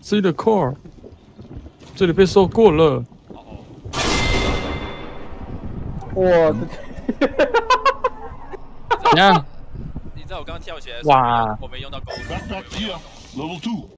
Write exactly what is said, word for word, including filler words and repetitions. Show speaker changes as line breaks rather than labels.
C 的 core， 这里被收过了。
我的天！
怎样？
你知道我刚刚跳起来，
哇！
我没用到钩。